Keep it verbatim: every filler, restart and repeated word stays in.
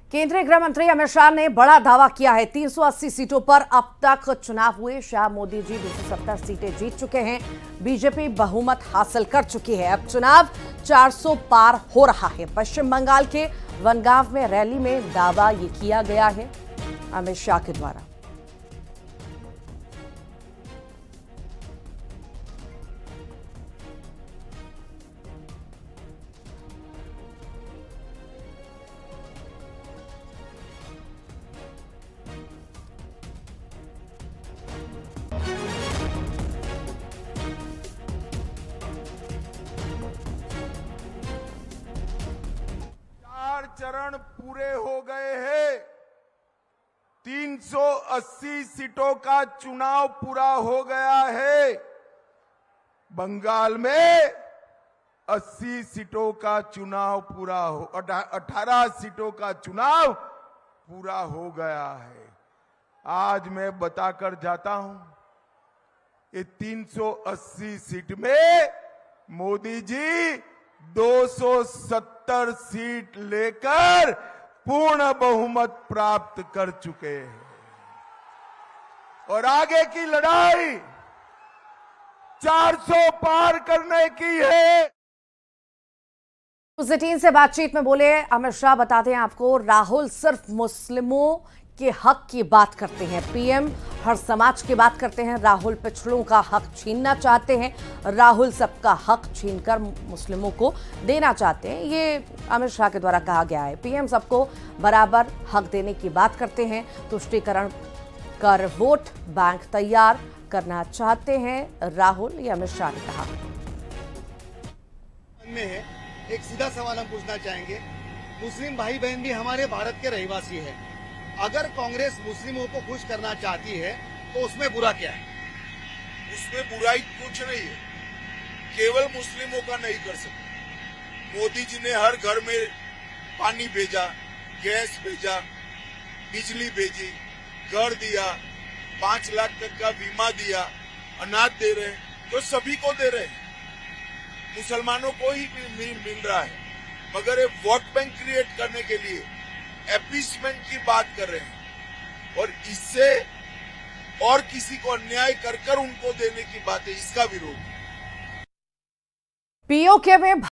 केंद्रीय गृह मंत्री अमित शाह ने बड़ा दावा किया है। तीन सौ अस्सी सीटों पर अब तक चुनाव हुए। शाह मोदी जी दो सौ सत्तर सीटें जीत चुके हैं। बीजेपी बहुमत हासिल कर चुकी है। अब चुनाव चार सौ पार हो रहा है। पश्चिम बंगाल के वनगांव में रैली में दावा ये किया गया है अमित शाह के द्वारा। चरण पूरे हो गए हैं। तीन सौ अस्सी सीटों का चुनाव पूरा हो गया है। बंगाल में अस्सी सीटों का चुनाव पूरा हो अठारह सीटों का चुनाव पूरा हो गया है। आज मैं बताकर जाता हूं, ये तीन सौ अस्सी सीट में मोदी जी दो सौ सत्तर सीट लेकर पूर्ण बहुमत प्राप्त कर चुके हैं और आगे की लड़ाई चार सौ पार करने की है। न्यूज़ अठारह से बातचीत में बोले अमित शाह। बताते हैं आपको, राहुल सिर्फ मुस्लिमों के हक की बात करते हैं। पीएम हर समाज की बात करते हैं। राहुल पिछड़ों का हक छीनना चाहते हैं। राहुल सबका हक छीनकर मुस्लिमों को देना चाहते हैं। ये अमित शाह के द्वारा कहा गया है। पीएम सबको बराबर हक देने की बात करते हैं। तुष्टीकरण कर वोट बैंक तैयार करना चाहते हैं राहुल, ये अमित शाह ने कहा। में एक सीधा सवाल हम पूछना चाहेंगे, मुस्लिम भाई बहन भी हमारे भारत के रहवासी है। अगर कांग्रेस मुस्लिमों को खुश करना चाहती है तो उसमें बुरा क्या है? उसमें बुराई कुछ नहीं है, केवल मुस्लिमों का नहीं कर सकते। मोदी जी ने हर घर में पानी भेजा, गैस भेजा, बिजली भेजी, घर दिया, पांच लाख तक का बीमा दिया, अनाज दे रहे हैं, तो सभी को दे रहे हैं। मुसलमानों को ही मिल, मिल रहा है, मगर ये वोट बैंक क्रिएट करने के लिए एपीसमेंट की बात कर रहे हैं और इससे और किसी को अन्याय कर कर उनको देने की बात है, इसका विरोध। पीओके में